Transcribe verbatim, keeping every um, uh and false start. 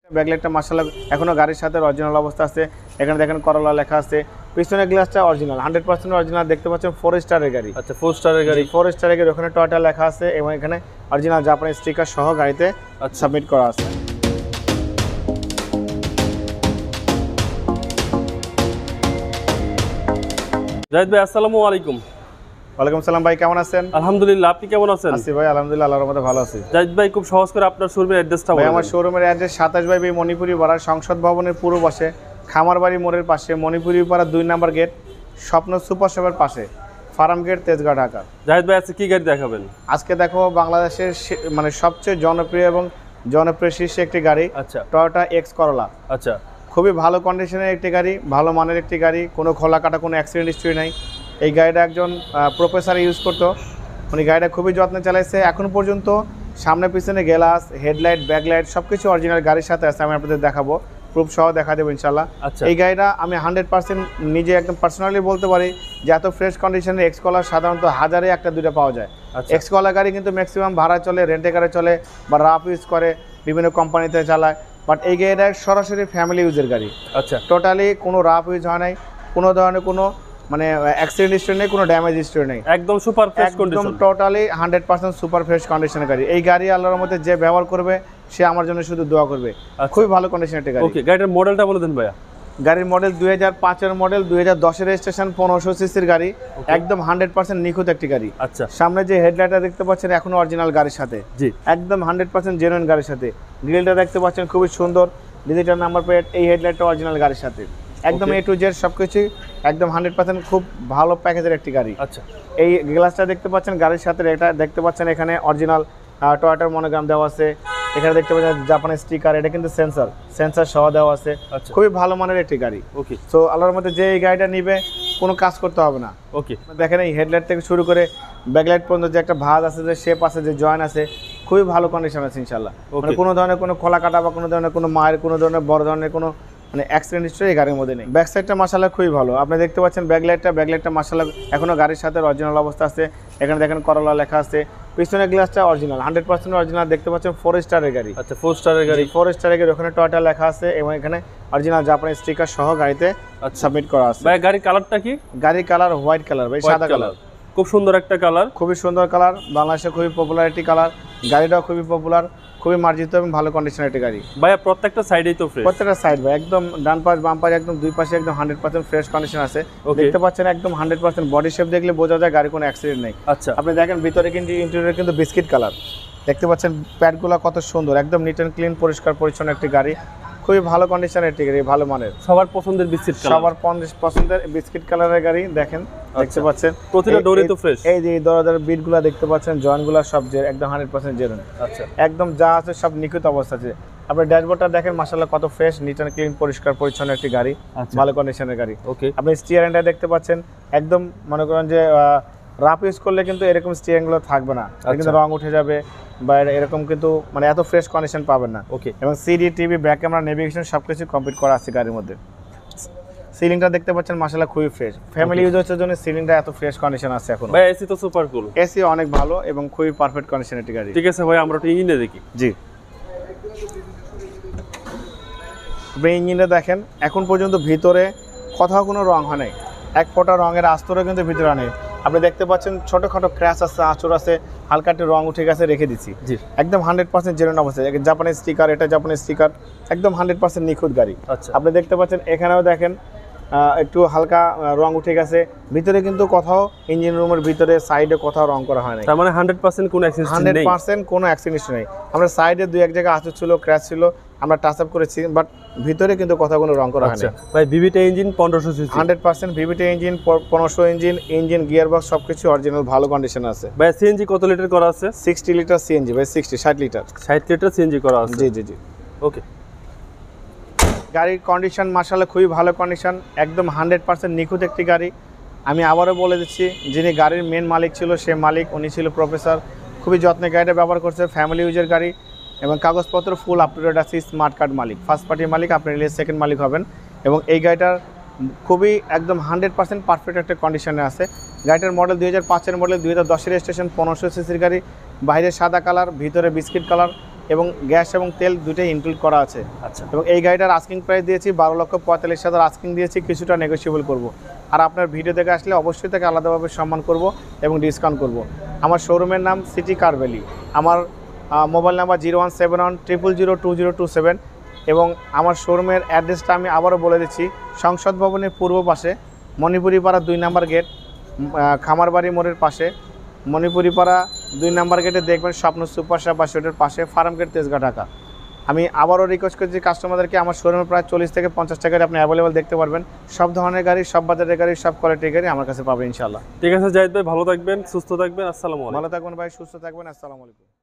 ব্যাকলাইটটা মাশাআল্লাহ এখনো গাড়ির সাথে অরিজিনাল অবস্থা আছে। এখানে দেখেন করলা লেখা আছে। পিছনের গ্লাসটা অরিজিনাল হান্ড্রেড পার্সেন্ট অরিজিনাল দেখতে পাচ্ছেন। ফোর স্টারের গাড়ি। আচ্ছা ফোর স্টারের গাড়ি। ফোর স্টারের গাড়ি ওখানে টয়োটা লেখা আছে এবং এখানে অরিজিনাল জাপানি স্টিকার সহ গাড়িতে সাবমিট করা আছে। জাহিদ ভাই আসসালামু আলাইকুম। ওয়ালাইকুম সালাম ভাই, কেমন আছেন? আলহামদুলিল্লাহ, আপনি কেমন আছেন? আছি ভাই আলহামদুলিল্লাহ, আল্লাহর রহমতে ভালো আছি। জাহিদ ভাই খুব সহজ করে আপনার শোরুমের অ্যাড্রেসটা বলুন। ভাই আমার শোরুমের অ্যাড্রেস সাতাশ বাই মণিপুরিপাড়া সংসদ ভবনের পূর্ব পাশে খামারবাড়ি মোড়ের পাশে মণিপুরিপাড়া দুই নম্বর গেট স্বপ্ন সুপার শপের পাশে ফার্ম গেট তেজগাঁও ঢাকা। জাহিদ ভাই আজকে কি গাড়ি দেখাবেন? আজকে দেখো বাংলাদেশের মানে সবচেয়ে জনপ্রিয় এবং জনপ্রিয় শীর্ষে একটি গাড়ি। আচ্ছা টয়োটা এক্স করলা। আচ্ছা খুবই ভালো কন্ডিশনের একটি গাড়ি, ভালো মানের একটি গাড়ি, কোনো খোলা কাটা কোনো অ্যাক্সিডেন্ট হিস্ট্রি নাই। এই গাড়িটা একজন প্রফেসর ইউজ করতো, উনি গাড়িটা খুবই যত্নে চালাইছে। এখন পর্যন্ত সামনে পিছনে গ্লাস হেডলাইট ব্যাকলাইট সব কিছু অরিজিনাল গাড়ির সাথে আছে। আমি আপনাদের দেখাবো, প্রুফ সহ দেখা দেবো ইনশাল্লাহ। এই গাড়িটা আমি হান্ড্রেড পার্সেন্ট নিজে একদম পার্সোনালি বলতে পারি যে এত ফ্রেশ কন্ডিশনের এক্স কলার সাধারণত হাজারে একটা দুটো পাওয়া যায়। এক্স কলার গাড়ি কিন্তু ম্যাক্সিমাম ভাড়া চলে, রেন্টে কারে চলে বা রাফ ইউজ করে, বিভিন্ন কোম্পানিতে চালায়। বাট এই গাড়িটা সরাসরি ফ্যামিলি ইউজের গাড়ি। আচ্ছা টোটালি কোনো রাফ ইউজ হয় নাই, কোনো ধরনের কোনো মানে অ্যাক্সিডেন্ট হিস্ট্রি নেই, কোনো ড্যামেজ হিস্ট্রি নেই, একদম সুপার ফ্রেশ কন্ডিশন, একদম totally hundred percent super fresh কন্ডিশনের গাড়ি। এই গাড়ি আল্লাহর মধ্যে যে ব্যবহার করবে সে আমার জন্য শুধু দোয়া করবে। খুবই ভালো কন্ডিশনের একটা গাড়ি। ওকে, গাড়ির মডেলটা বলে দেন ভাইয়া। গাড়ির মডেল দুই হাজার পাঁচের মডেল, দুই হাজার দশের রেজিস্ট্রেশন, পনেরোশো সিসির গাড়ি, একদম হান্ড্রেড পার্সেন্ট নিখুঁত একটি গাড়ি। আচ্ছা সামনে যে হেডলাইটটা দেখতে পাচ্ছেন এখনো অরিজিনাল গাড়ির সাথে, জি একদম হান্ড্রেড পার্সেন্ট জেনুইন গাড়ির সাথে। গ্রিলটা দেখতে পাচ্ছেন খুবই সুন্দর, ডিজিটাল নাম্বার প্লেট, এই হেডলাইটটা অরিজিনাল গাড়ির সাথে, একদম এ টু জেড সবকিছু একদম হান্ড্রেড পার্সেন্ট খুব ভালো প্যাকেজের একটি গাড়ি। আচ্ছা এই গ্লাসটা দেখতে পাচ্ছেন গাড়ির সাথে, এটা দেখতে পাচ্ছেন এখানে অরিজিনাল টয়োটার মনোগ্রাম দেওয়া আছে। এখানে দেখতে পাচ্ছেন জাপানি স্টিকার, এটা কিন্তু সেন্সর সেন্সর সহ দেওয়া আছে। খুবই ভালো মানের একটি গাড়ি। ওকে, সো আল্লাহর মধ্যে যে এই গাড়িটা নিবে কোনো কাজ করতে হবে না। ওকে, দেখেন এই হেডলাইট থেকে শুরু করে ব্যাকলাইট পর্যন্ত যে একটা ভাঁজ আছে, যে শেপ আছে, যে জয়েন আছে, খুবই ভালো কন্ডিশন আছে ইনশাল্লাহ। মানে কোনো ধরনের কোনো খোলা কাটা বা কোনো ধরনের কোনো মায়ের কোনো ধরনের বড় ধরনের কোনো মানে অ্যাক্সিডেন্ট হিস্ট্রি এই গাড়ির মধ্যে নেই। ব্যাক সাইডটা মাশাআল্লাহ খুবই ভালো। আপনি দেখতে পাচ্ছেন ব্যাকলাইটটা ব্যাকলাইটটা মাশাআল্লাহ এখনো গাড়ির সাথে অরিজিনাল অবস্থা আছে। এখানে দেখেন করলা লেখা আছে। পিছনের গ্লাসটা অরিজিনাল হান্ড্রেড পার্সেন্ট অরিজিনাল দেখতে পাচ্ছেন। ফোর স্টারের গাড়ি। আচ্ছা ফোর স্টারের গাড়ি। ফোর স্টারের গাড়ি ওখানে টয়োটা লেখা আছে এবং এখানে অরিজিনাল জাপানি স্টিকার সহ গাড়িতে সাবমিট করা আছে। ভাই গাড়ির কালারটা কি? গাড়ির কালার হোয়াইট কালার ভাই, সাদা কালার, খুব সুন্দর একটা কালার, খুবই সুন্দর কালার। বাংলাদেশে খুবই পপুলার একটি কালার, গাড়িটাও খুবই পপুলার, খুবই মার্জিত এবং ভালো কন্ডিশনের একটি গাড়ি। ভাইয়া প্রত্যেকটা সাইডেই তো ফ্রেশ, প্রত্যেকটা সাইড ভাই একদম ডান পাশ বাম পাশ একদম দুই পাশে একদম হান্ড্রেড পার্সেন্ট ফ্রেশ কন্ডিশন আছে। দেখতে পাচ্ছেন একদম হান্ড্রেড পার্সেন্ট বডি শেপ দেখলে বোঝা যায় গাড়ি কোনো অ্যাক্সিডেন্ট নেই। আচ্ছা আপনি দেখেন ভিতরে কিন্তু ইন্টেরিয়র কিন্তু বিস্কিট কালার, দেখতে পাচ্ছেন প্যাডগুলো কত সুন্দর, একদম নিট অ্যান্ড ক্লিন পরিষ্কার পরিচ্ছন্ন একটি গাড়ি, খুবই ভালো কন্ডিশনের একটি গাড়ি, ভালো মানের, সবার পছন্দের বিস্কিট কালার, সবার পছন্দের বিস্কিট কালারের গাড়ি। দেখেন দেখতে পাচ্ছেন প্রতিটা ডোরে তো ফ্রেশ। এই যে দরজার বিটগুলো দেখতে পাচ্ছেন, জয়েন্টগুলো সব যে একদম হান্ড্রেড পার্সেন্ট জেনুইন। আচ্ছা একদম যা আছে সব নিখুঁত অবস্থা আছে। আপনার ড্যাশবোর্ডটা দেখেন মাশাআল্লাহ কত ফ্রেশ, নিট অ্যান্ড ক্লিন পরিষ্কার পরিচ্ছন্ন একটি গাড়ি, ভালো কন্ডিশনের গাড়ি। ওকে, আপনি স্টিয়ারিংটা দেখতে পাচ্ছেন একদম মনে করেন যে রাফ ইউজ করলে কিন্তু এরকম স্টিয়ারিংগুলো থাকবে না, কিন্তু রং উঠে যাবে বা এরকম কিন্তু মানে এত ফ্রেশ কন্ডিশন পাবেন না। ওকে, এবং CD TV back camera navigation সবকিছু কমপ্লিট করা আছে গাড়ির মধ্যে। সিলিংটা দেখতে পাচ্ছেন মাশাআল্লাহ খুবই ফ্রেশ, ফ্যামিলি ইউজের জন্য সিলিংটা এত ফ্রেশ কন্ডিশন আছে এখন। ভাই এসি তো সুপার কুল, এসি অনেক ভালো এবং খুবই পারফেক্ট কন্ডিশনের একটি গাড়ি। ঠিক আছে ভাই, আমরা একটু ইঞ্জিনে দেখি। জি, আপনি ইঞ্জিনটা দেখেন এখন পর্যন্ত ভিতরে কোথাও কোনো রং হয় নাই, এক ফোঁটা রঙের আস্তরও কিন্তু ভিতরে নেই। আপনি দেখতে পাচ্ছেন ছোটখাটো ক্র্যাশ আছে, আঁচড় আছে, হালকা একটু রং উঠে গেছে, রেখে দিচ্ছি। জি একদম হান্ড্রেড পার্সেন্ট জেনুইন অবস্থা। জাপানি স্টিকার, এটা জাপানি স্টিকার, একদম হান্ড্রেড পার্সেন্ট নিখুঁত গাড়ি। আচ্ছা আপনি দেখতে পাচ্ছেন এখানেও দেখেন একটু হালকা রং উঠে গেছে, ভিতরে কিন্তু কোথাও ইঞ্জিন রুমের ভিতরে সাইডে কোথাও রং করা হয় না, তার মানে হান্ড্রেড পার্সেন্ট কোনো অ্যাক্সিডেন্ট নেই, হান্ড্রেড পার্সেন্ট কোনো অ্যাক্সিডেন্ট নেই। আমরা সাইডে দুই এক জায়গায় আঁচড় ছিল, ক্র্যাশ ছিল, আমরা টাচ আপ করেছি, বাট ভিতরে কিন্তু কোথাও কোনো রং করা হয় না। ভাই ভিভিটা ইঞ্জিন পনেরোশো CC, hundred percent VVT engine, পনেরোশো ইঞ্জিন, ইঞ্জিন গিয়ার বক্স সবকিছু অরিজিনাল ভালো কন্ডিশন আছে। ভাই সিএনজি কত লিটার করা আছে? সিক্সটি লিটার সিএনজি ভাই, সিক্সটি ষাট লিটার ষাট লিটার সিএনজি করা আছে। জি জি জি ওকে, গাড়ির কন্ডিশন মাশাআল্লাহ খুবই ভালো কন্ডিশন, একদম হান্ড্রেড পার্সেন্ট নিখুঁত একটি গাড়ি। আমি আবারও বলে দিচ্ছি, যিনি গাড়ির মেন মালিক ছিল সে মালিক, উনি ছিল প্রফেসর, খুবই যত্নে গাড়িটা ব্যবহার করছে, ফ্যামিলি ইউজের গাড়ি এবং কাগজপত্র ফুল আপ টু ডেট আছে, স্মার্ট কার্ড মালিক, ফার্স্ট পার্টির মালিক, আপনি নিলে সেকেন্ড মালিক হবেন। এবং এই গাড়িটার খুবই একদম হান্ড্রেড পার্সেন্ট পারফেক্ট একটা কন্ডিশনে আছে। গাড়িটার মডেল দুই হাজার পাঁচের মডেল, দুই হাজার দশের রেজিস্ট্রেশন, পনেরোশো সিসির গাড়ি, বাইরে সাদা কালার, ভিতরে বিস্কিট কালার, এবং গ্যাস এবং তেল দুটোই ইনক্লুড করা আছে। আচ্ছা, এবং এই গাড়িটার আস্কিং প্রাইস দিয়েছি বারো লক্ষ পঁয়তাল্লিশ হাজার আস্কিং দিয়েছি, কিছুটা নেগোসিয়েবল করব। আর আপনার ভিডিও দেখে আসলে অবশ্যই তাকে আলাদাভাবে সম্মান করব এবং ডিসকাউন্ট করব। আমার শোরুমের নাম সিটি কার ভ্যালি। আমার mobile number zero one seven one triple zero two zero two seven এবং আমার শোরুমের অ্যাড্রেসটা আমি আবারও বলে দিচ্ছি, সংসদ ভবনের পূর্ব পাশে, মণিপুরিপাড়া দুই নাম্বার গেট, খামারবাড়ি মোড়ের পাশে, মণিপুরিপাড়া দুই নাম্বার গেটে দেখবেন স্বপ্ন সুপার শপ বা সেটার পাশে, ফার্ম গেট, তেজগাঁ, ঢাকা। আমি আবারও রিকোয়েস্ট করছি কাস্টমারদেরকে, আমার শোরুমে প্রায় চল্লিশ থেকে পঞ্চাশটা গাড়ি আপনি অ্যাভেলেবল দেখতে পারবেন। সব ধরনের গাড়ি, সব বাজারের গাড়ি, সব কোয়ালিটির গাড়ি আমার কাছে পাবেন ইনশাআল্লাহ। ঠিক আছে জাহিদ ভাই, ভালো থাকবেন, সুস্থ থাকবেন। আসসালামু আলাইকুম। ভালো থাকবেন ভাই, সুস্থ থাকবেন। আসসালামু আলাইকুম।